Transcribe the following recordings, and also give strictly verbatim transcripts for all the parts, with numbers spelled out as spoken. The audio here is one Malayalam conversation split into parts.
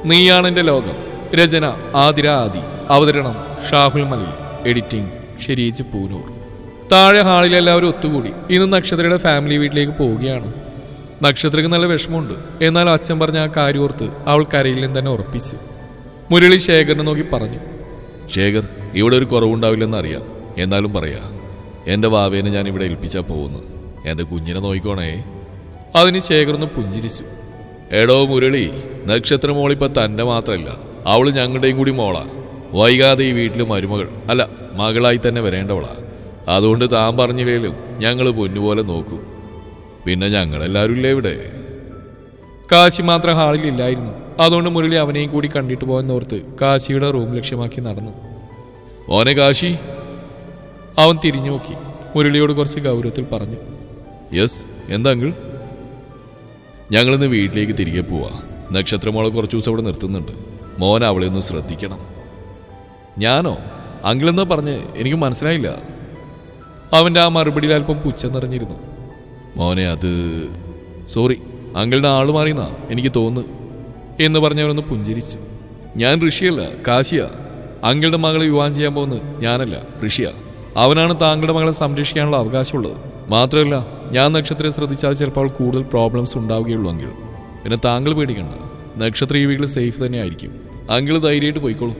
നീയാണെന്റെ ലോകം. രചന ആതിര ആദി. അവതരണം ഷാഹുൽ മലയിൽ. എഡിറ്റിംഗ് ഷരീജ് പൂനൂർ. താഴെ ഹാളിൽ എല്ലാവരും ഒത്തുകൂടി ഇന്ന് നക്ഷത്രയുടെ ഫാമിലി വീട്ടിലേക്ക് പോവുകയാണ്. നക്ഷത്രയ്ക്ക് നല്ല വിഷമമുണ്ട്. എന്നാൽ അച്ഛൻ പറഞ്ഞ ആ കാര്യോർത്ത് അവൾ കരയിൽ നിന്ന് തന്നെ ഉറപ്പിച്ചു. മുരളി ശേഖരനെ നോക്കി പറഞ്ഞു, ശേഖർ, ഇവിടെ ഒരു കുറവുണ്ടാവില്ലെന്ന് അറിയാം. എന്നാലും പറയാ, എൻ്റെ വാവേനെ ഞാൻ ഇവിടെ ഏൽപ്പിച്ചാൽ പോകുന്നു. എൻ്റെ കുഞ്ഞിനെ നോക്കിക്കോണേ. അതിന് ശേഖരൊന്ന് പുഞ്ചിരിച്ചു. എടോ മുരളി, നക്ഷത്ര മോളിപ്പോൾ തൻ്റെ മാത്രമല്ല, അവൾ ഞങ്ങളുടെയും കൂടി മോളാ. വൈകാതെ ഈ വീട്ടിൽ മരുമകൾ അല്ല മകളായി തന്നെ വരേണ്ടവളാ. അതുകൊണ്ട് താൻ പറഞ്ഞില്ലേലും ഞങ്ങൾ പൊന്നുപോലെ നോക്കും. പിന്നെ ഞങ്ങളെല്ലാവരും ഇല്ലേ ഇവിടെ? കാശി മാത്രം ഹാളിലില്ലായിരുന്നു. അതുകൊണ്ട് മുരളി അവനെയും കൂടി കണ്ടിട്ട് പോയെന്നോർത്ത് കാശിയുടെ റൂം ലക്ഷ്യമാക്കി നടന്നു. ഓനെ കാശി. അവൻ തിരിഞ്ഞു നോക്കി മുരളിയോട് കുറച്ച് ഗൗരവത്തിൽ പറഞ്ഞു. യെസ്, എന്താ അങ്കിൾ? ഞങ്ങളിന്ന് വീട്ടിലേക്ക് തിരികെ പോവാ. നക്ഷത്രമോളെ കുറച്ച് ദിവസം ഇവിടെ നിർത്തുന്നുണ്ട്. മോൻ അവളെ ഒന്ന് ശ്രദ്ധിക്കണം. ഞാനോ? അങ്കിളെന്നാ പറഞ്ഞ് എനിക്ക് മനസ്സിലായില്ല. അവൻ്റെ ആ മറുപടിയിൽ അല്പം പുച്ഛം നിറഞ്ഞിരുന്നു. മോനെ, അത് സോറി, അങ്കിളുടെ ആള് മാറിയെന്നാ എനിക്ക് തോന്നുന്നു എന്ന് പറഞ്ഞവരൊന്ന് പുഞ്ചിരിച്ചു. ഞാൻ ഋഷിയല്ല, കാശിയ. അങ്കിളുടെ മകളെ വിവാഹം ചെയ്യാൻ പോകുന്നത് ഞാനല്ല, ഋഷിയ. അവനാണ് താങ്കളുടെ മകളെ സംരക്ഷിക്കാനുള്ള അവകാശമുള്ളത്. മാത്രമല്ല, ഞാൻ നക്ഷത്രയെ ശ്രദ്ധിച്ചാൽ ചിലപ്പോൾ കൂടുതൽ പ്രോബ്ലംസ് ഉണ്ടാവുകയുള്ളൂ അങ്കിൾ. പിന്നെ താങ്കൾ പേടിക്കണ്ട, നക്ഷത്ര ഈ വീട്ടിൽ സേഫ് തന്നെ ആയിരിക്കും. അങ്കിൾ ധൈര്യമായിട്ട് പോയിക്കോളൂ.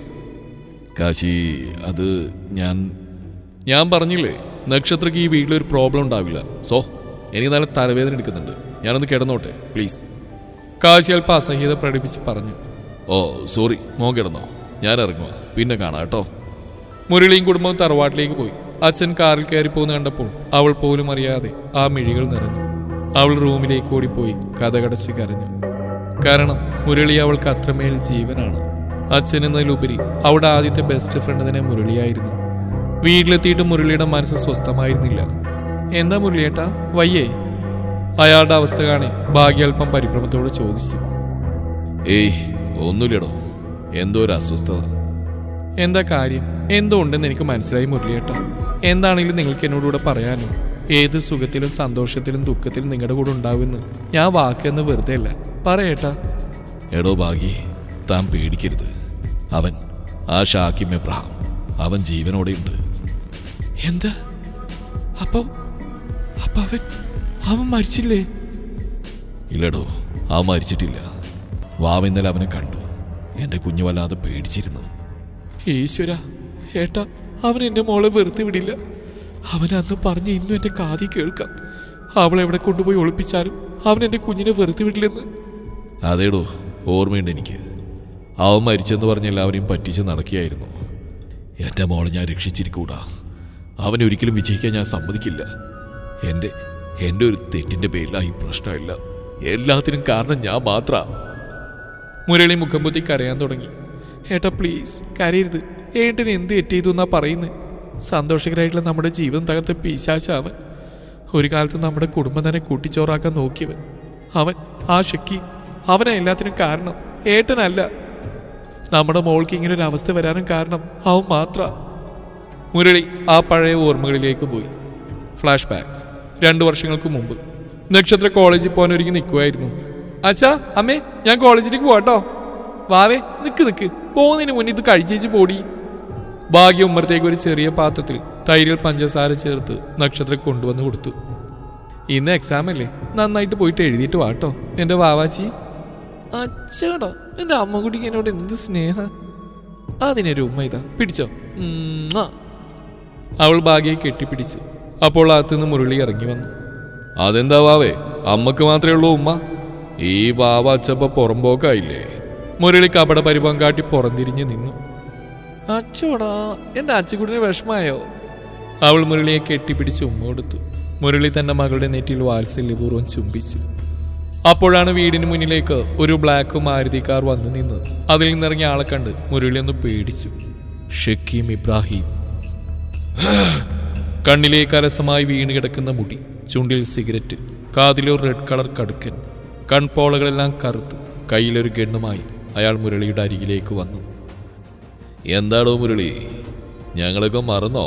കാശി, അത് ഞാൻ ഞാൻ പറഞ്ഞില്ലേ, നക്ഷത്രയ്ക്ക് ഈ വീട്ടിലൊരു പ്രോബ്ലം ഉണ്ടാവില്ല. സോ എനിക്ക് നല്ല തലവേദന എടുക്കുന്നുണ്ട്. ഞാനൊന്ന് കിടന്നോട്ടെ പ്ലീസ്. കാശി അല്പം അസഹ്യത പ്രകടിപ്പിച്ച് പറഞ്ഞു. ഓ സോറി, മോൻ കിടന്നോ, ഞാൻ ഇറങ്ങുക, പിന്നെ കാണാം കേട്ടോ. മുരളിയും കുടുംബവും തറവാട്ടിലേക്ക് പോയി. അച്ഛൻ കാറിൽ കയറിപ്പോന്ന് കണ്ടപ്പോൾ അവൾ പോലും അറിയാതെ ആ മിഴികൾ നിറഞ്ഞു. അവൾ റൂമിലേക്ക് ഓടിപ്പോയി കഥകടച്ച് കരഞ്ഞു. കാരണം മുരളി അവൾക്ക് അത്രമേൽ ജീവനാണ്. അച്ഛൻ എന്നതിലുപരി അവിടെ ആദ്യത്തെ ബെസ്റ്റ് ഫ്രണ്ട് തന്നെ മുരളിയായിരുന്നു. വീട്ടിലെത്തിയിട്ട് മുരളിയുടെ മനസ്സ് സ്വസ്ഥമായിരുന്നില്ല. എന്താ മുരളിയേട്ടാ, വയ്യേ? അയാളുടെ അവസ്ഥ കാണി ഭാഗ്യ അല്പം പരിഭ്രമത്തോട് ചോദിച്ചു. ഏയ് ഒന്നുമില്ലടോ, എന്തോ ഒരു അസ്വസ്ഥത. എന്താ കാര്യം? എന്തോ ഉണ്ടെന്ന് എനിക്ക് മനസ്സിലായി മുരളിയേട്ടാ. എന്താണെങ്കിലും നിങ്ങൾക്ക് എന്നോടുകൂടെ പറയാനും. ഏത് സുഖത്തിലും സന്തോഷത്തിലും ദുഃഖത്തിലും നിങ്ങളുടെ കൂടെ ഉണ്ടാവുമെന്ന് ഞാൻ വാക്കെന്ന് വെറുതെ അല്ല, പറയേട്ടാ. എടോ ഭാഗ്യേ, താൻ പേടിക്കരുത്. അവൻ ആ ഷാക്കിം എബ്രഹാം, അവൻ ജീവനോടെയുണ്ട്. എന്താ? അപ്പൊ അപ്പൊ അവൻ അവൻ മരിച്ചില്ലേ? ഇല്ലടോ, അവൻ മരിച്ചിട്ടില്ല. വാവ ഇന്നലെ അവനെ കണ്ടു. എൻ്റെ കുഞ്ഞു വല്ലാതെ പേടിച്ചിരുന്നു. ഈശ്വര, ഏട്ടാ, അവൻ എൻ്റെ മോളെ വെറുതെ വിടില്ല. അവൻ അന്ന് പറഞ്ഞ് ഇന്നും എൻ്റെ കാതി കേൾക്കാം. അവളെവിടെ കൊണ്ടുപോയി ഒളിപ്പിച്ചാലും അവൻ എൻ്റെ കുഞ്ഞിനെ വെറുതെ വിടില്ലെന്ന്. അതേടോ, ഓർമ്മയുണ്ട് എനിക്ക്. അവൻ മരിച്ചെന്ന് പറഞ്ഞ് എല്ലാവരെയും പറ്റിച്ച് നടക്കുകയായിരുന്നു. എൻ്റെ മോളെ ഞാൻ രക്ഷിച്ചിരിക്കൂടാ. അവനെ ഒരിക്കലും വിജയിക്കാൻ ഞാൻ സമ്മതിക്കില്ല. എൻ്റെ എൻ്റെ ഒരു തെറ്റിൻ്റെ പേരിലായി പ്രശ്നമില്ല. എല്ലാത്തിനും കാരണം ഞാൻ മാത്രം. മുരളി മുഖം പൊത്തി കരയാൻ തുടങ്ങി. ഏട്ടാ പ്ലീസ് കരയരുത്. ഏട്ടന് എന്ത് തെറ്റ് ചെയ്തു എന്നാ പറയുന്നത്? സന്തോഷകരമായിട്ടുള്ള നമ്മുടെ ജീവിതം തകർത്ത് പിശാചാവൻ. ഒരു കാലത്ത് നമ്മുടെ കുടുംബം തന്നെ കൂട്ടിച്ചോറാക്കാൻ നോക്കിയവൻ അവൻ. ആ ഷക്കി അവനാ എല്ലാത്തിനും കാരണം, ഏട്ടനല്ല. നമ്മുടെ മോൾക്ക് ഇങ്ങനെ ഒരു അവസ്ഥ വരാനും കാരണം അവൻ മാത്ര. മുരളി ആ പഴയ ഓർമ്മകളിലേക്ക് പോയി. Flashback. രണ്ടു വർഷങ്ങൾക്ക് മുമ്പ് നക്ഷത്ര കോളേജിൽ പോകാൻ ഒരുങ്ങി നിൽക്കുമായിരുന്നു. അച്ഛാ, അമ്മേ, ഞാൻ കോളേജിലേക്ക് പോവാട്ടോ. വാവേ, നിക്ക് നിക്ക്, പോകുന്നതിന് മുന്നേ ഇത് കഴിച്ചേച്ച് പോടി. ഭാഗ്യ ഉമ്മറത്തേക്ക് ഒരു ചെറിയ പാത്രത്തിൽ തൈരിൽ പഞ്ചസാര ചേർത്ത് നക്ഷത്ര കൊണ്ടുവന്ന് കൊടുത്തു. ഇന്ന് എക്സാം അല്ലേ, നന്നായിട്ട് പോയിട്ട് എഴുതിയിട്ട് വാട്ടോ എൻ്റെ വാവാച്ചി. അച്ഛടാ, എൻ്റെ അമ്മ കുട്ടിക്ക് എന്നോട് എന്ത് സ്നേഹ. അതിനൊരു ഉമ്മ ഇതാ, പിടിച്ചോ. അവൾ ഭാഗ്യയെ കെട്ടിപ്പിടിച്ചു. അപ്പോൾ അകത്തുനിന്ന് മുരളി ഇറങ്ങി വന്നു. അതെന്താ വാവേ, അമ്മക്ക് മാത്രമേ ഉള്ളൂ ഉമ്മ? ഈ വാവ അച്ചപ്പ പുറമ്പോക്കായില്ലേ? മുരളി കപട പരിഭവം കാട്ടി പുറംതിരിഞ്ഞ് നിന്നു. അച്ചോടാ, എൻ്റെ അച്ചുകുട്ടിന് വിഷമായോ? അവൾ മുരളിയെ കെട്ടിപ്പിടിച്ച് ഉമ്മ കൊടുത്തു. മുരളി തന്റെ മകളുടെ നെറ്റിയിൽ വാത്സല്യപൂർവ്വം ചുംബിച്ചു. അപ്പോഴാണ് വീടിന് മുന്നിലേക്ക് ഒരു ബ്ലാക്ക് മാരുതി കാർ വന്നു നിന്ന്. അതിൽ നിന്നിറങ്ങിയ ആളെ കണ്ട് മുരളി ഒന്ന് പേടിച്ചു. ഷക്കീം ഇബ്രാഹിം. കണ്ണിലേക്ക് അരസമായി വീണ് കിടക്കുന്ന മുടി, ചുണ്ടിൽ സിഗരറ്റ്, കാതിലൊരു റെഡ് കളർ കടുക്കൻ, കൺപോളകളെല്ലാം കറുത്ത്, കയ്യിലൊരു ഗണ്ണുമായി അയാൾ മുരളിയുടെ അരികിലേക്ക് വന്നു. എന്താടോ മുരളി, ഞങ്ങളൊക്കെ മറന്നോ?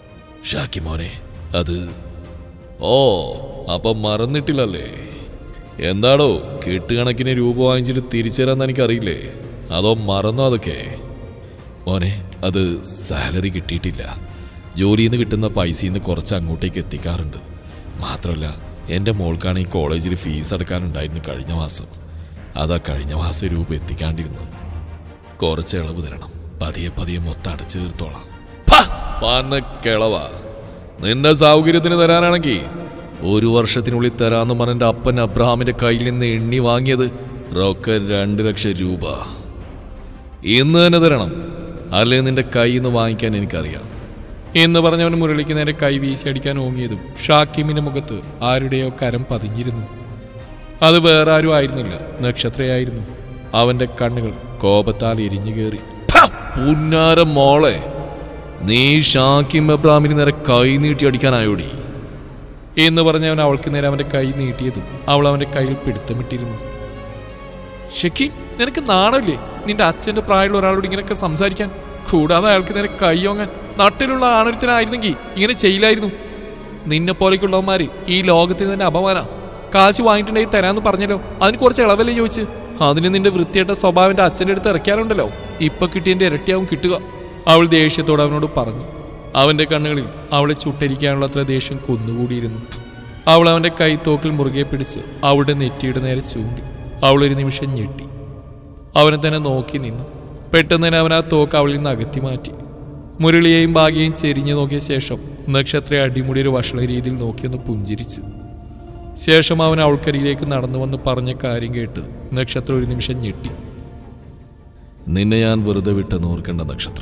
ഷാക്കി മോനെ, അത് ഓ അപ്പം മറന്നിട്ടില്ലല്ലേ? എന്താടോ കെട്ടുകണക്കിന് രൂപ വാങ്ങിച്ചിട്ട് തിരിച്ചു തരാമെന്ന് എനിക്കറിയില്ലേ? അതോ മറന്നോ അതൊക്കെ? മോനെ, അത് സാലറി കിട്ടിയിട്ടില്ല. ജോലിയിൽ നിന്ന് കിട്ടുന്ന പൈസയിൽ നിന്ന് കുറച്ച് അങ്ങോട്ടേക്ക് എത്തിക്കാറുണ്ട്. മാത്രമല്ല എൻ്റെ മോൾക്കാണ് ഈ കോളേജിൽ ഫീസ് അടക്കാനുണ്ടായിരുന്നു കഴിഞ്ഞ മാസം. അതാ കഴിഞ്ഞ മാസം രൂപ എത്തിക്കാണ്ടിരുന്നത്. കുറച്ച് ഇളവ് തരണം. പതിയെ പതിയെ മൊത്തം അടച്ചു തീർത്തോളാം. കിളവാ, നിന്റെ സൗകര്യത്തിന് തരാനാണെങ്കിൽ ഒരു വർഷത്തിനുള്ളിൽ തരാമെന്ന് പറഞ്ഞ അപ്പൻ അബ്രഹാമിന്റെ കയ്യിൽ നിന്ന് എണ്ണി വാങ്ങിയത് റൊക്ക രണ്ട് ലക്ഷം രൂപ. ഇന്ന് തന്നെ തരണം, അല്ലെ നിന്റെ കയ്യിൽ നിന്ന് വാങ്ങിക്കാൻ എനിക്കറിയാം എന്ന് പറഞ്ഞവൻ മുരളിക്ക് നേരെ കൈ വീശി അടിക്കാൻ ഓങ്ങിയതും ഷാക്കിമിന്റെ മുഖത്ത് ആരുടെയോ കരം പതിഞ്ഞിരുന്നു. അത് വേറെ ആരും ആയിരുന്നില്ല, നക്ഷത്രയായിരുന്നു. അവന്റെ കണ്ണുകൾ കോപത്താൽ എരിഞ്ഞു കയറി. പുന്നാര മോളെ, നീ ഷാക്കിം അബ്രഹാമിന് നേരെ കൈ നീട്ടി അടിക്കാനായോടി എന്ന് പറഞ്ഞവൻ അവൾക്ക് നേരെ അവന്റെ കൈ നീട്ടിയതും അവൾ അവന്റെ കയ്യിൽ പിടുത്തമിട്ടിരുന്നു. ഷക്കീം, നിനക്ക് നാണമില്ലേ നിന്റെ അച്ഛന്റെ പ്രായമുള്ള ഒരാളോട് ഇങ്ങനെയൊക്കെ സംസാരിക്കാൻ? കൂടാതെ അയാൾക്ക് നേരെ കൈയോങ്ങാൻ നാട്ടിലുള്ള ആണൊരുത്തനായിരുന്നെങ്കിൽ ഇങ്ങനെ ചെയ്യില്ലായിരുന്നു. നിന്നെ പോലെയുള്ളവന്മാര് ഈ ലോകത്തിന് തന്നെ അപമാന. കാശ് വാങ്ങിയിട്ടുണ്ടെങ്കിൽ തരാന്ന് പറഞ്ഞല്ലോ, അതിന് കുറച്ച് ഇളവല്ലേ ചോദിച്ച്? അതിന് നിന്റെ വൃത്തിയായിട്ട സ്വഭാവന്റെ അച്ഛൻ്റെ അടുത്ത് ഇറക്കാറുണ്ടല്ലോ, ഇപ്പൊ കിട്ടിയതിന്റെ ഇരട്ടിയാവും കിട്ടുക. അവൾ ദേഷ്യത്തോടെ അവനോട് പറഞ്ഞു. അവന്റെ കണ്ണുകളിൽ അവളെ ചുട്ടരിക്കാനുള്ള അത്ര ദേഷ്യം കുന്നുകൂടിയിരുന്നു. അവൾ അവന്റെ കൈത്തോക്കിൽ മുറുകെ പിടിച്ച് അവളുടെ നെറ്റിയുടെ നേരെ ചൂണ്ടി. അവളൊരു നിമിഷം ഞെട്ടി. അവനെ തന്നെ നോക്കി നിന്നു. പെട്ടെന്ന് തന്നെ അവൻ ആ തോക്ക് അവളിൽ നിന്ന് അകറ്റി മാറ്റി. മുരളിയെയും ഭാഗ്യയും ചെരിഞ്ഞു നോക്കിയ ശേഷം നക്ഷത്രയെ അടിമുടി ഒരു വഷള രീതിയിൽ നോക്കിയൊന്ന് പുഞ്ചിരിച്ചു. ശേഷം അവൻ അവൾക്കരിയിലേക്ക് നടന്നു വന്ന് പറഞ്ഞ കാര്യം കേട്ട് നക്ഷത്ര ഒരു നിമിഷം ഞെട്ടി. നിന്നെ ഞാൻ വെറുതെ വിട്ടെന്ന് ഓർക്കേണ്ട നക്ഷത്ര.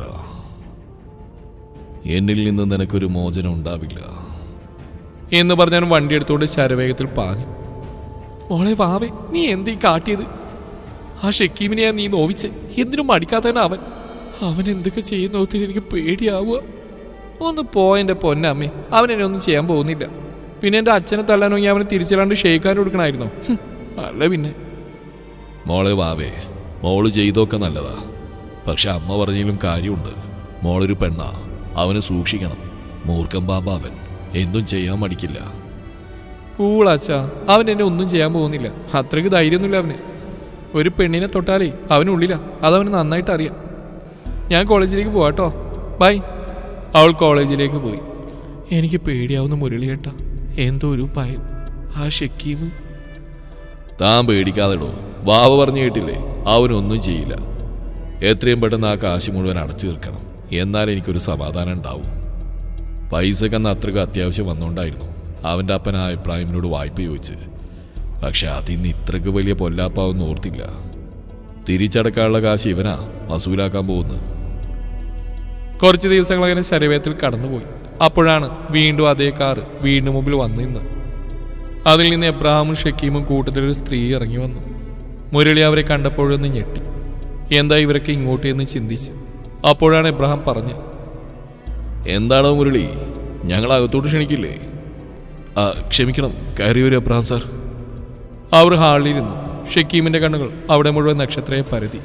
എന്നിൽ നിന്ന് നിനക്കൊരു മോചനം ഉണ്ടാവില്ല എന്ന് പറഞ്ഞാൽ വണ്ടി എടുത്തുകൊണ്ട് ശരവേഗത്തിൽ പാഞ്ഞു. മോളെ വാവേ, നീ എന്തീ കാട്ടിയത്? ആ ഷക്കീമിനെയാ നീ നോവിച്ച്. എന്തിനും മടിക്കാത്തവൻ അവൻ. അവൻ എന്തൊക്കെ ചെയ്യുന്ന ഒത്തിരി എനിക്ക് പേടിയാവുക. ഒന്ന് പോയെൻ്റെ പൊന്നമ്മേ, അവൻ എന്നെ ഒന്നും ചെയ്യാൻ പോകുന്നില്ല. പിന്നെ എൻ്റെ അച്ഛനെ തല്ലാനോങ്ങി അവനെ തിരിച്ചല്ലാണ്ട് ഷെയ്ക്കാൻ കൊടുക്കണമായിരുന്നോ? അല്ല പിന്നെ. മോളെ വാവേ, മോള് ചെയ്തൊക്കെ നല്ലതാ. പക്ഷെ അമ്മ പറഞ്ഞാലും കാര്യമുണ്ട്. മോളൊരു പെണ്ണാ, അവനെ സൂക്ഷിക്കണം. മൂർഖം ബാബ അവൻ, എന്തും ചെയ്യാൻ മടിക്കില്ല. കൂളാച്ചാ, അവൻ എന്നെ ഒന്നും ചെയ്യാൻ പോകുന്നില്ല. അത്രയ്ക്ക് ധൈര്യമൊന്നുമില്ല അവന്. ഒരു പെണ്ണിനെ തൊട്ടാലേ അവനുള്ളില്ല, അതവന് നന്നായിട്ട് അറിയാം. ഞാൻ കോളേജിലേക്ക് പോവാട്ടോ, ബൈ. അവൾ കോളേജിലേക്ക് പോയി. എനിക്ക് പേടിയാവുന്ന മുരളിയേട്ടാ, എന്തോ ഒരു ഭയം. ആ ഷക്കീം. താൻ പേടിക്കാതെടോ, വാവ പറഞ്ഞു കേട്ടില്ലേ, അവനൊന്നും ചെയ്യില്ല. എത്രയും പെട്ടെന്ന് ആ കാശ് മുഴുവൻ അടച്ചു തീർക്കണം, എന്നാൽ എനിക്കൊരു സമാധാനം ഉണ്ടാവും. പൈസക്കന്ന് അത്രയ്ക്ക് അത്യാവശ്യം വന്നുകൊണ്ടായിരുന്നു അവൻ്റെ അപ്പൻ ആ അഭിപ്രായത്തിനോട് വായ്പ ചോദിച്ച്. പക്ഷെ അതിന്ന് ഇത്രയ്ക്ക് വലിയ പൊല്ലാപ്പാവെന്ന് ഓർത്തില്ല. തിരിച്ചടക്കാനുള്ള കാശ് ഇവനാ വസൂലാക്കാൻ പോകുന്നത്. കുറച്ച് ദിവസങ്ങൾ അങ്ങനെ ശരീരത്തിൽ കടന്നുപോയി. അപ്പോഴാണ് വീണ്ടും അതേ കാറ് വീണ്ടും മുമ്പിൽ വന്നു നിന്ന്. അതിൽ നിന്ന് എബ്രഹാമും ഷക്കീമും കൂട്ടത്തിലൊരു സ്ത്രീ ഇറങ്ങി വന്നു. മുരളി അവരെ കണ്ടപ്പോഴൊന്ന് ഞെട്ടി. എന്താ ഇവരൊക്കെ ഇങ്ങോട്ട് എന്ന് ചിന്തിച്ചു. അപ്പോഴാണ് എബ്രഹാം പറഞ്ഞത്, എന്താണോ മുരളി, ഞങ്ങൾ അകത്തോട്ട് ക്ഷണിക്കില്ലേ? ആ ക്ഷമിക്കണം, കയറി വരും എബ്രഹാം സാർ. അവർ ഹാളിലിരുന്നു. ഷക്കീമിന്റെ കണ്ണുകൾ അവിടെ മുഴുവൻ നക്ഷത്രയെ പരതി.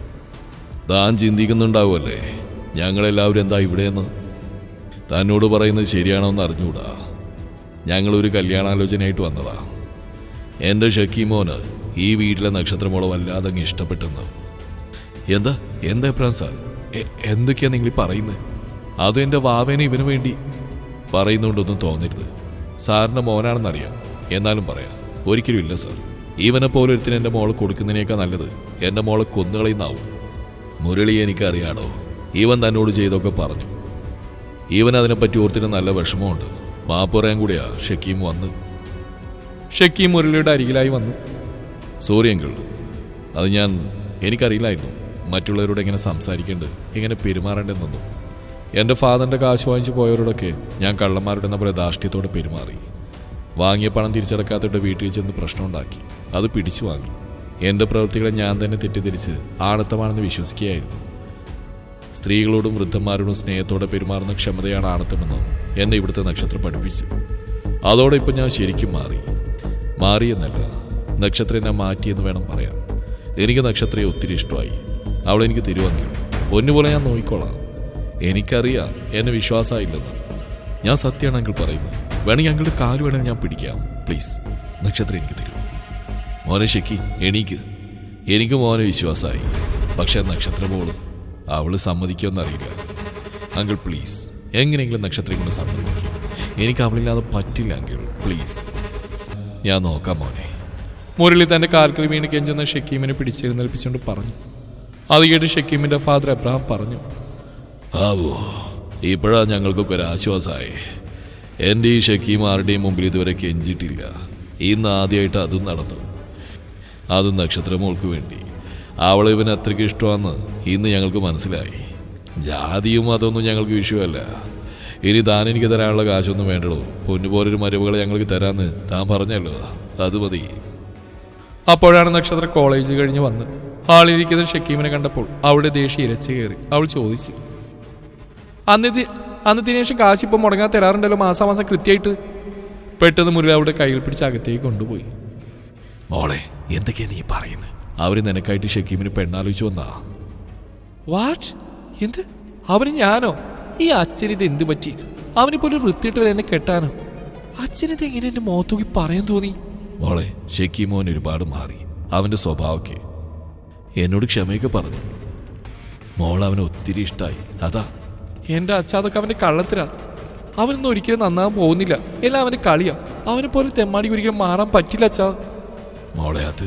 താൻ ചിന്തിക്കുന്നുണ്ടാവുമല്ലേ ഞങ്ങളെല്ലാവരും എന്താ ഇവിടെയെന്ന്? തന്നോട് പറയുന്നത് ശരിയാണോന്ന് അറിഞ്ഞൂടാ. ഞങ്ങളൊരു കല്യാണാലോചനയായിട്ട് വന്നതാ. എൻ്റെ ഷക്കീമോന് ഈ വീട്ടിലെ നക്ഷത്രമോളെ വല്ലാതെ അങ്ങ് ഇഷ്ടപ്പെട്ടെന്ന്. എന്താ എന്താ എബ്രഹാം സാർ, എന്തൊക്കെയാ നിങ്ങൾ പറയുന്നത്? അതും എൻ്റെ വാവേനെ ഇവന് വേണ്ടി പറയുന്നുകൊണ്ടൊന്നും തോന്നരുത്. സാറിൻ്റെ മോനാണെന്നറിയാം, എന്നാലും പറയാം, ഒരിക്കലും ഇല്ല സാർ. ഇവനെ പോലെ ഒരുത്തിന് എൻ്റെ മോളെ കൊടുക്കുന്നതിനേക്കാൾ നല്ലത് എൻ്റെ മോളെ കൊന്നുകളയുന്നാവും. മുരളി എനിക്കറിയാടോ, ഇവൻ തന്നോട് ചെയ്തൊക്കെ പറഞ്ഞു. ഇവൻ അതിനെപ്പറ്റി ഓർത്തിന് നല്ല വിഷമമുണ്ട്. മാപ്പ് പറയാൻ കൂടിയാ ഷക്കീം വന്ന്. ഷക്കീം മുരളിയുടെ അരികിലായി വന്നു. സോറി അങ്കിൾ, അത് ഞാൻ എനിക്കറിയില്ലായിരുന്നു മറ്റുള്ളവരോട് എങ്ങനെ സംസാരിക്കേണ്ടത്, എങ്ങനെ പെരുമാറേണ്ടതെന്നൊന്നും. എൻ്റെ ഫാദറിൻ്റെ കാശ് വാങ്ങിച്ചു പോയവരോടൊക്കെ ഞാൻ കള്ളന്മാരുടെ നമ്മുടെ ധാർഷ്ട്യത്തോടെ പെരുമാറി. വാങ്ങിയ പണം തിരിച്ചടക്കാത്തിട്ട് വീട്ടിൽ ചെന്ന് പ്രശ്നമുണ്ടാക്കി. അത് പിടിച്ചു വാങ്ങി. എൻ്റെ പ്രവൃത്തികളെ ഞാൻ തന്നെ തെറ്റിദ്ധരിച്ച് ആണത്തമാണെന്ന് വിശ്വസിക്കുകയായിരുന്നു. സ്ത്രീകളോടും വൃദ്ധന്മാരോടും സ്നേഹത്തോടെ പെരുമാറുന്ന ക്ഷമതയാണ് ആണത്തമെന്ന് എന്നെ ഇവിടുത്തെ നക്ഷത്രം പഠിപ്പിച്ചു. അതോടെ ഇപ്പം ഞാൻ ശരിക്കും മാറി. മാറിയെന്നല്ല, നക്ഷത്രം എന്നെ മാറ്റിയെന്ന് വേണം പറയാൻ. എനിക്ക് നക്ഷത്രയെ ഒത്തിരി ഇഷ്ടമായി. അവളെനിക്ക് തിരുവന്നില്ല. പൊന്നുപോലെ ഞാൻ നോക്കിക്കോളാം. എനിക്കറിയാം എന്നെ വിശ്വാസമായില്ലെന്ന്. ഞാൻ സത്യമാണ് അങ്കിൾ പറയുന്നത്. വേണമെങ്കിൽ അങ്കിളുടെ കാല് വേണമെങ്കിൽ ഞാൻ പിടിക്കാം. പ്ലീസ്, നക്ഷത്രം എനിക്ക് തരുമോ? മോനെ ഷെക്കി എണീക്ക്. എനിക്ക് മോനെ വിശ്വാസമായി. പക്ഷെ നക്ഷത്രമോള് അവള് സമ്മതിക്കുമെന്നറിയില്ല. അങ്കിൾ പ്ലീസ്, എങ്ങനെയെങ്കിലും നക്ഷത്രം കൊണ്ട് സമ്മതിപ്പിക്കും. എനിക്ക് അവളില്ലാതെ പറ്റില്ല അങ്കിൾ, പ്ലീസ്. ഞാൻ നോക്കാം മോനെ. മുരളി തൻ്റെ കാൽക്കൽ വീണ് കെഞ്ചുന്ന ഷക്കീമിനെ പിടിച്ചെഴുന്നേൽപ്പിച്ചുകൊണ്ട് പറഞ്ഞു. അത് കേട്ട് ഷക്കീമിൻ്റെ ഫാദർ എബ്രഹാം പറഞ്ഞു, ആവോ ഇപ്പോഴാ ഞങ്ങൾക്കൊക്കെ ഒരു ആശ്വാസമായി. എൻ്റെ ഈ ഷക്കീം ആരുടെയും മുമ്പിൽ ഇതുവരെ കെഞ്ചിട്ടില്ല. ഇന്ന് ആദ്യമായിട്ട് അതും നടന്നു. അതും നക്ഷത്രമോൾക്ക് വേണ്ടി. അവളെ ഇവന് അത്രയ്ക്ക് ഇഷ്ടമാണെന്ന് ഇന്ന് ഞങ്ങൾക്ക് മനസ്സിലായി. ജാതിയും അതൊന്നും ഞങ്ങൾക്ക് വിഷയമല്ല. ഇനി താൻ എനിക്ക് തരാനുള്ള കാശൊന്നും വേണ്ടല്ലോ. പൊന്നുപോലൊരു മരുമകളെ ഞങ്ങൾക്ക് തരാമെന്ന് താൻ പറഞ്ഞല്ലോ, അത് മതി. അപ്പോഴാണ് നക്ഷത്ര കോളേജ് കഴിഞ്ഞ് വന്ന് ഹാളിലിരിക്കുന്ന ഷക്കീമിനെ കണ്ടപ്പോൾ അവളുടെ ദേഷ്യം ഇരച്ചു കയറി. അവൾ ചോദിച്ചു, അന്ന് അന്ന് ദിനേശ് കാശ് ഇപ്പം മുടങ്ങാൻ തരാറുണ്ടല്ലോ മാസാമാസം കൃത്യമായിട്ട്. പെട്ടെന്ന് മുരളി അവളുടെ കയ്യിൽ പിടിച്ച് അകത്തേക്ക് കൊണ്ടുപോയി. മോളെ എന്തൊക്കെയാ നീ പറയുന്നത്? അവര് നിനക്കായിട്ട് ഷക്കീമിന് പെണ്ണാലോചിച്ചു വന്നാ? വാട്ട്? എന്ത്? അവന് ഞാനോ? ഈ അച്ഛനിത് എന്ത് പറ്റി? അവനിപ്പോൾ ഒരു വൃത്തിയിട്ട് എന്നെ കെട്ടാനോ? അച്ഛനിത് എങ്ങനെ എന്റെ മുഖത്തോക്കി പറയാൻ തോന്നി? മോളെ ഷക്കീം മോൻ ഒരുപാട് മാറി. അവന്റെ സ്വഭാവമൊക്കെ എന്നോട് ക്ഷമയൊക്കെ പറഞ്ഞു. മോൾ അവനെ ഒത്തിരി ഇഷ്ടമായി. അതാ. എന്റെ അച്ഛ അതൊക്കെ അവന്റെ കള്ളത്തിലാ. അവനൊന്നും ഒരിക്കലും നന്നാകാൻ പോകുന്നില്ല. എല്ലാം അവന്റെ കളിയാ. അവനെ പോലെ തെമ്മാടി ഒരിക്കലും മാറാൻ പറ്റില്ല അച്ഛാ. മോളെ അത്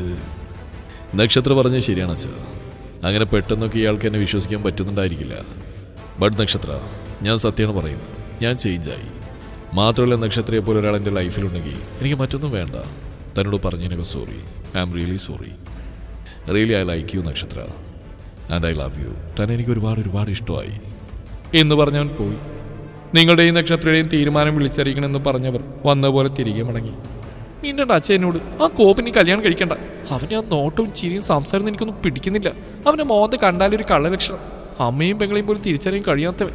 നക്ഷത്ര പറഞ്ഞത് ശരിയാണ് അച്ഛാ. അങ്ങനെ പെട്ടെന്നൊക്കെ ഇയാൾക്ക് എന്നെ വിശ്വസിക്കാൻ പറ്റുന്നുണ്ടായിരിക്കില്ല. ബട്ട് നക്ഷത്ര, ഞാൻ സത്യമാണ് പറയുന്നത്. ഞാൻ ചേഞ്ചായി. മാത്രമല്ല നക്ഷത്രയെ പോലെ ഒരാൾ എൻ്റെ ലൈഫിലുണ്ടെങ്കിൽ എനിക്ക് മറ്റൊന്നും വേണ്ട. തന്നോട് പറഞ്ഞതിനൊക്കെ sorry. I am really sorry. Really I like you Nakshatra and I love you. തന്നെ എനിക്ക് ഒരുപാട് ഒരുപാട് ഇഷ്ടമായി എന്ന് പറഞ്ഞവൻ പോയി. നിങ്ങളുടെയും നക്ഷത്രയുടെയും തീരുമാനം വിളിച്ചറിയിക്കണമെന്ന് പറഞ്ഞവർ വന്ന പോലെ തിരികെ മടങ്ങി. നിന്റെ അച്ഛനോട് ആ കോപ്പിനി കല്യാണം കഴിക്കണ്ട. അവൻ്റെ ആ നോട്ടവും ചിരിയും സംസാരം എനിക്കൊന്നും പിടിക്കുന്നില്ല. അവൻ്റെ മോന്ത കണ്ടാലൊരു കള്ളലക്ഷണം. അമ്മയും പെങ്ങളെയും പോലും തിരിച്ചറിയാൻ കഴിയാത്തവൻ.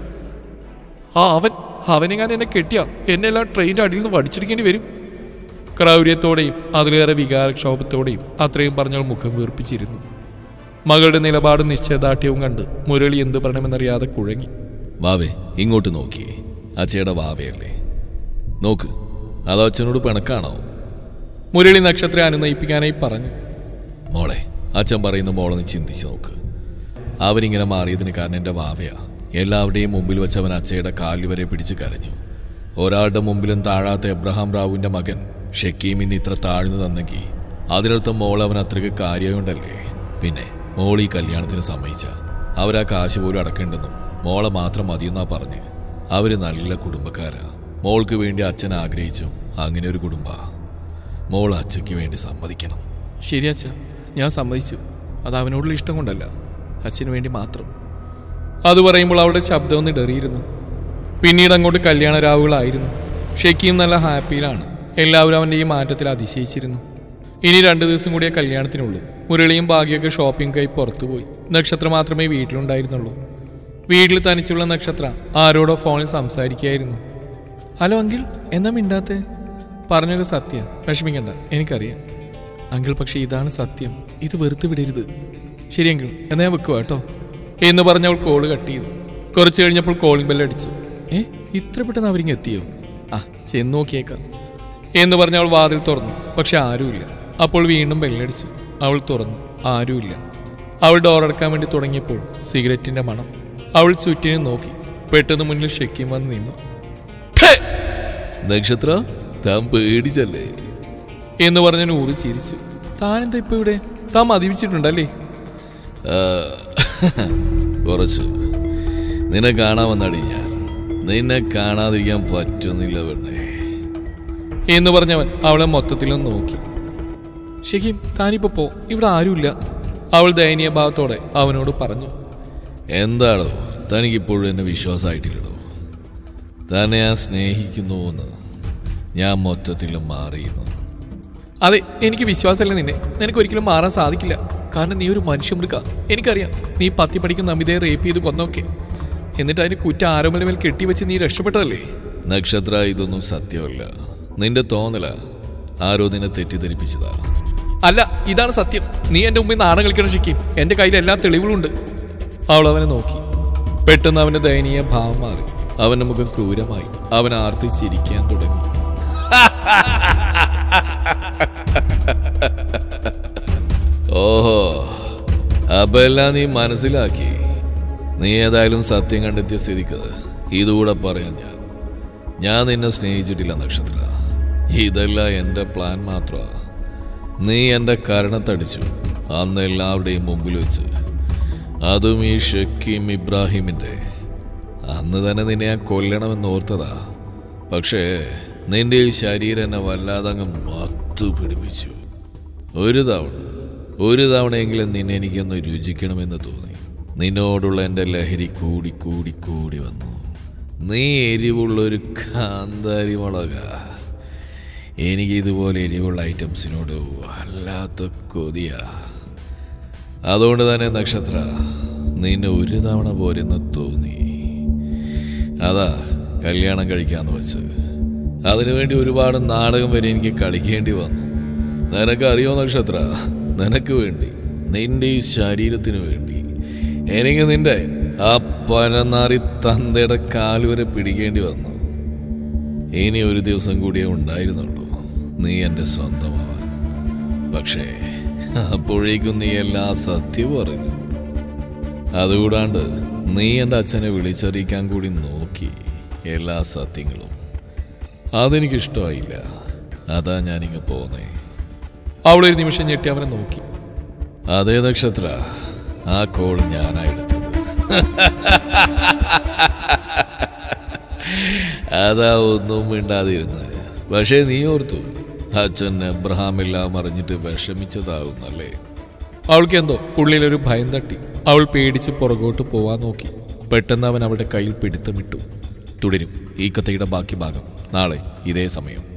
ആ അവൻ അവനെങ്ങാൻ എന്നെ കെട്ടിയാ എന്നെ എല്ലാം ട്രെയിനിൻ്റെ അടിയിൽ നിന്ന് വടിച്ചിരിക്കേണ്ടി വരും. ക്രൗര്യത്തോടെയും അതിലേറെ വികാരക്ഷോഭത്തോടെയും അത്രയും പറഞ്ഞാൽ മുഖം വീർപ്പിച്ചിരുന്നു. മകളുടെ നിലപാടും നിശ്ചയദാർഢ്യവും കണ്ട് മുരളി എന്ത് പറയണമെന്നറിയാതെ കുഴങ്ങി. വാവേ ഇങ്ങോട്ട് നോക്കിയേ. അച്ഛയുടെ വാവയല്ലേ? നോക്ക്, അതോ അച്ഛനോട് പിണക്കാണോ? മുരളി നക്ഷത്രം അനുനയിപ്പിക്കാനായി പറഞ്ഞു. മോളെ അച്ഛൻ പറയുന്ന മോളൊന്ന് ചിന്തിച്ച് നോക്ക്. അവരിങ്ങനെ മാറിയതിന് കാരണം എൻ്റെ വാവയാ. എല്ലാവരുടെയും മുമ്പിൽ വെച്ച് അവൻ അച്ഛയുടെ കാലിൽ വരെ പിടിച്ച് കരഞ്ഞു. ഒരാളുടെ മുമ്പിലും താഴാത്ത എബ്രഹാം റാവുവിൻ്റെ മകൻ ഷക്കീം ഇന്ന് ഇത്ര താഴ്ന്നു തന്നെങ്കിൽ അതിനർത്ഥം മോൾ അവൻ അത്രയ്ക്ക് കാര്യമുണ്ടല്ലേ. പിന്നെ മോൾ ഈ കല്യാണത്തിന് സമ്മതിച്ച അവരാ കാശ് പോലും അടക്കേണ്ടെന്നും മോളെ മാത്രം മതിയെന്നാ പറഞ്ഞ്. അവർ നല്ല കുടുംബക്കാരാ. മോൾക്ക് വേണ്ടി അച്ഛൻ ആഗ്രഹിച്ചും അങ്ങനെ ഒരു കുടുംബ. മോൾ അച്ഛയ്ക്ക് വേണ്ടി സമ്മതിക്കണം. ശരി അച്ഛ, ഞാൻ സമ്മതിച്ചു. അത് അവനോടുള്ള ഇഷ്ടം കൊണ്ടല്ല, അച്ഛന് വേണ്ടി മാത്രം. അത് പറയുമ്പോൾ അവളുടെ ശബ്ദം ഒന്ന് ഇടറിയിരുന്നു. പിന്നീട് അങ്ങോട്ട് കല്യാണ രാവുകളായിരുന്നു. ഷക്കീം നല്ല ഹാപ്പിയിലാണ്. എല്ലാവരും അവൻ്റെ ഈ മാറ്റത്തിൽ അതിശയിച്ചിരുന്നു. ഇനി രണ്ടു ദിവസം കൂടിയേ കല്യാണത്തിനുള്ളൂ. മുരളിയും ഭാഗ്യമൊക്കെ ഷോപ്പിംഗായി പുറത്തുപോയി. നക്ഷത്ര മാത്രമേ വീട്ടിലുണ്ടായിരുന്നുള്ളൂ. വീട്ടിൽ തനിച്ചുള്ള നക്ഷത്ര ആരോടോ ഫോണിൽ സംസാരിക്കുകയായിരുന്നു. ഹലോ അങ്കിൾ, എന്നാ മിണ്ടാത്തേ? പറഞ്ഞൊക്കെ സത്യം, വിഷമിക്കണ്ട, എനിക്കറിയാം അങ്കിൾ. പക്ഷെ ഇതാണ് സത്യം, ഇത് വെറുതെ വിടരുത്. ശരി അങ്കിൾ, എന്നാ ഞാൻ വെക്കുക കേട്ടോ എന്ന് പറഞ്ഞവൾ കോള് കട്ട് ചെയ്തു. കുറച്ച് കഴിഞ്ഞപ്പോൾ കോളിംഗ് ബെല്ലടിച്ചു. ഏ ഇത്ര പെട്ടെന്ന് അവരിങ്ങ് എത്തിയോ? ആ ചെന്ന് നോക്കിയേക്കാം എന്ന് പറഞ്ഞവൾ വാതിൽ തുറന്നു. പക്ഷെ ആരുമില്ല. അപ്പോൾ വീണ്ടും ബെല്ലടിച്ചു. അവൾ തുറന്നു. ആരുമില്ല. അവൾ ഡോറടക്കാൻ വേണ്ടി തുടങ്ങിയപ്പോൾ സിഗരറ്റിന്റെ മണം. അവൾ ചുറ്റിനും നോക്കി. പെട്ടെന്ന് മുന്നിൽ ഷക്കീം വന്ന് നിന്നു. നക്ഷത്ര, താൻ പേടിച്ചല്ലേ എന്ന് പറഞ്ഞ നൂറ് ചിരിച്ചു. താനെന്താ ഇപ്പൊ ഇവിടെ? താൻ മതിവിച്ചിട്ടുണ്ടല്ലേ? കുറച്ച്. നിന്നെ കാണാൻ വന്നാടി ഞാൻ. നിന്നെ കാണാതിരിക്കാൻ പറ്റുന്നില്ല പെണ്ണേ എന്ന് പറഞ്ഞവൻ അവളെ മൊത്തത്തിലും നോക്കി. ഷക്കീം, താനിപ്പോ പോ, ഇവിടെ ആരുമില്ല. അവൾ ദയനീയ ഭാവത്തോടെ അവനോട് പറഞ്ഞു. എന്താണോ തനിക്കിപ്പോഴും എന്നെ വിശ്വാസമായിട്ടില്ലടോ? തന്നെ ഞാൻ സ്നേഹിക്കുന്നുവെന്ന് ഞാൻ മൊത്തത്തിലും മാറിയുന്നു. അതെ, എനിക്ക് വിശ്വാസമല്ല നിന്നെ. നിനക്ക് ഒരിക്കലും മാറാൻ സാധിക്കില്ല. കാരണം നീ ഒരു മനുഷ്യമൃഗ. എനിക്കറിയാം. നീ പത്തി പഠിക്കുന്ന അമിതയെ റേപ്പ് ചെയ്ത് കൊന്നൊക്കെ. എന്നിട്ട് അതിന് കുറ്റ ആരോപണ മേൽ കെട്ടിവെച്ച് നീ രക്ഷപ്പെട്ടതല്ലേ? നക്ഷത്ര, ഇതൊന്നും സത്യമല്ല. നിന്റെ തോന്നല. ആരോ നിന്നെ തെറ്റിദ്ധരിപ്പിച്ചതാ. അല്ല, ഇതാണ് സത്യം. നീ എന്റെ മുമ്പിൽ നാണം കളിക്കണം ഷക്കീം. എന്റെ കയ്യിൽ എല്ലാ തെളിവുകളുണ്ട്. അവൾ അവനെ നോക്കി. പെട്ടെന്ന് അവന്റെ ദയനീയ ഭാവം മാറി. അവന്റെ മുഖം ക്രൂരമായി. അവൻ ആർത്തി ചിരിക്കാൻ തുടങ്ങി. ഓഹോ, അപ്പൊ എല്ലാം നീ മനസ്സിലാക്കി. നീ ഏതായാലും സത്യം കണ്ടെത്തിയ സ്ഥിതിക്ക് ഇതുകൂടെ പറയാൻ ഞാൻ ഞാൻ നിന്നെ സ്നേഹിച്ചിട്ടില്ല നക്ഷത്ര. ഇതല്ല എൻ്റെ പ്ലാൻ മാത്രമാണ്. നീ എൻ്റെ കരണത്തടിച്ചു അന്ന് എല്ലാവരുടെയും മുമ്പിൽ വെച്ച്, അതും ഈ ഷക്കീം ഇബ്രാഹിമിൻ്റെ. അന്ന് തന്നെ നിന്നെ ഞാൻ കൊല്ലണമെന്ന് ഓർത്തതാ. പക്ഷേ നിന്റെ ഈ ശരീരം എന്നെ വല്ലാതങ്ങ് മത്തു പിടിപ്പിച്ചു. ഒരു തവണ ഒരു തവണയെങ്കിലും നിന്നെ എനിക്കൊന്ന് രുചിക്കണമെന്ന് തോന്നി. നിന്നോടുള്ള എൻ്റെ ലഹരി കൂടി കൂടി കൂടി വന്നു. നീ എരിവുള്ളൊരു കാന്താരി മുളക. എനിക്ക് ഇതുപോലെ എരിവുള്ള ഐറ്റംസിനോട് വല്ലാത്ത കൊതിയാ. അതുകൊണ്ട് തന്നെ നക്ഷത്ര, നിന്നെ ഒരു തവണ പോരെന്ന് തോന്നി. അതാ കല്യാണം കഴിക്കാന്ന് വെച്ച്. അതിനുവേണ്ടി ഒരുപാട് നാടകം വരെ എനിക്ക് കളിക്കേണ്ടി വന്നു. നിനക്കറിയോ നക്ഷത്ര, നിനക്ക് വേണ്ടി, നിന്റെ ഈ ശരീരത്തിന് വേണ്ടി എനിക്ക് നിന്റെ ആ പരനാറി തന്തയുടെ കാലുവരെ പിടിക്കേണ്ടി വന്നു. ഇനി ഒരു ദിവസം കൂടിയേ ഉണ്ടായിരുന്നുള്ളൂ നീ എൻ്റെ സ്വന്തമാവാൻ. പക്ഷേ അപ്പോഴേക്കും നീ എല്ലാ സത്യവും അറിഞ്ഞു. അതുകൂടാണ്ട് നീ എൻ്റെ അച്ഛനെ വിളിച്ചറിയിക്കാൻ കൂടി നോക്കി എല്ലാ സത്യങ്ങളും. അതെനിക്കിഷ്ടമായില്ല. അതാ ഞാനിങ്ങ് പോന്നേ. അവളൊരു നിമിഷം ഞെട്ടി അവനെ നോക്കി. അതേ നക്ഷത്ര, ആ കോൾ ഞാനാ എടുത്തത്. അതാ ഒന്നും മിണ്ടാതിരുന്നത്. പക്ഷേ നീ ഓർത്തു, അച്ഛൻ എബ്രഹാമെല്ലാം അറിഞ്ഞിട്ട് വിഷമിച്ചതാവുന്നല്ലേ. അവൾക്ക് എന്തോ ഉള്ളിലൊരു ഭയം തട്ടി. അവൾ പേടിച്ച് പുറകോട്ട് പോവാൻ നോക്കി. പെട്ടെന്ന് അവൻ അവളുടെ കയ്യിൽ പിടുത്തമിട്ടു. തുടരും ഈ കഥയുടെ ബാക്കി ഭാഗം നാളെ ഇതേ സമയം.